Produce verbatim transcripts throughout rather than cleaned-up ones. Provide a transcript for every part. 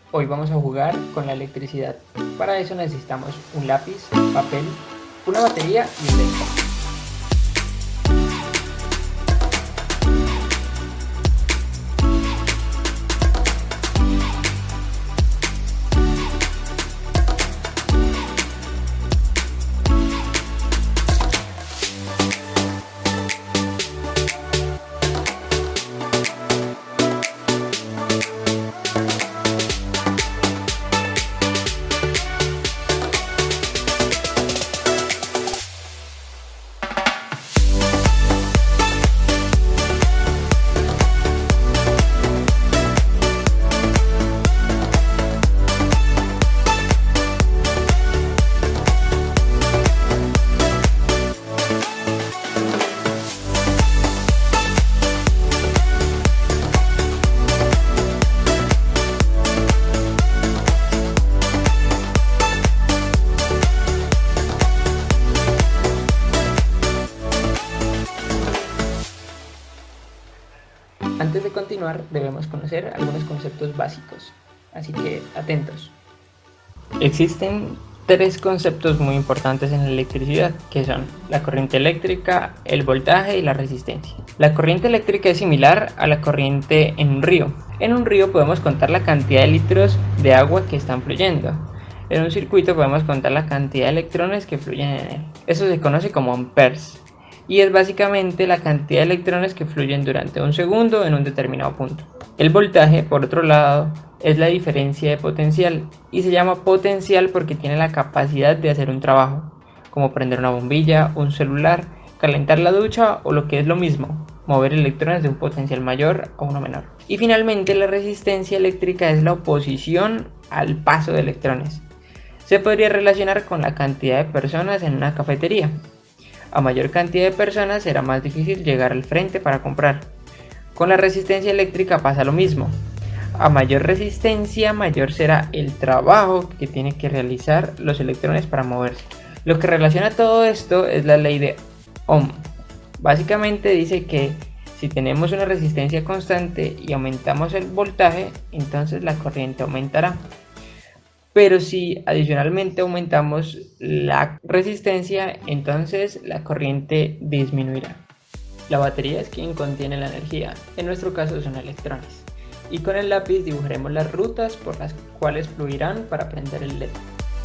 Hoy vamos a jugar con la electricidad. Para eso necesitamos un lápiz, papel, una batería y un LED. Antes de continuar, debemos conocer algunos conceptos básicos, así que atentos. Existen tres conceptos muy importantes en la electricidad, que son la corriente eléctrica, el voltaje y la resistencia. La corriente eléctrica es similar a la corriente en un río. En un río podemos contar la cantidad de litros de agua que están fluyendo. En un circuito podemos contar la cantidad de electrones que fluyen en él. Eso se conoce como amperes. Y es básicamente la cantidad de electrones que fluyen durante un segundo en un determinado punto. El voltaje, por otro lado, es la diferencia de potencial y se llama potencial porque tiene la capacidad de hacer un trabajo, como prender una bombilla, un celular, calentar la ducha o lo que es lo mismo, mover electrones de un potencial mayor a uno menor. Y finalmente la resistencia eléctrica es la oposición al paso de electrones. Se podría relacionar con la cantidad de personas en una cafetería. A mayor cantidad de personas será más difícil llegar al frente para comprar. Con la resistencia eléctrica pasa lo mismo. A mayor resistencia, mayor será el trabajo que tienen que realizar los electrones para moverse. Lo que relaciona todo esto es la ley de Ohm. Básicamente dice que si tenemos una resistencia constante y aumentamos el voltaje, entonces la corriente aumentará. Pero si adicionalmente aumentamos la resistencia, entonces la corriente disminuirá. La batería es quien contiene la energía, en nuestro caso son electrones. Y con el lápiz dibujaremos las rutas por las cuales fluirán para prender el LED.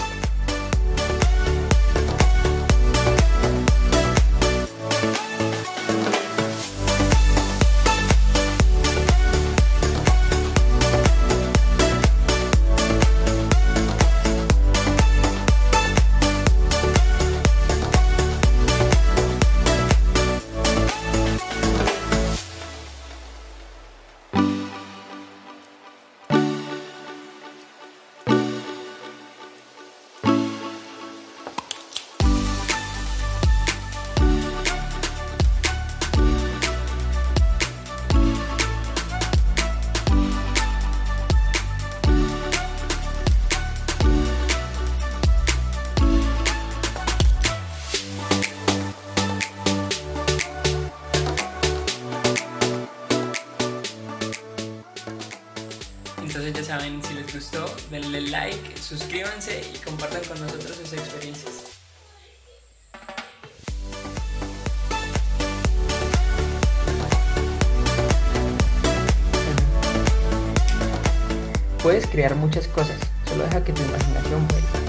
Entonces ya saben, si les gustó, denle like, suscríbanse y compartan con nosotros sus experiencias. Puedes crear muchas cosas, solo deja que tu imaginación vuele.